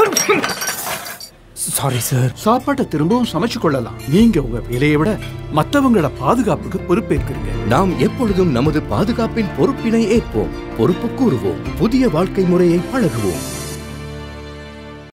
Sorry sir. சாப்பாட்டை திரும்பவும் சமைச்சு கொள்ளலாம். நீங்க உங்க வேலையை விட மற்றவங்கள பாதுகாப்புக்கு பொறுப்பேற்கிறீங்க. நாம் எப்பொழுதும் நமது பாதுகாப்பின் பொறுப்பினை ஏற்போம். பொறுப்பு கூறுவோம். புதிய வாழ்க்கை முறையை பழகுவோம்.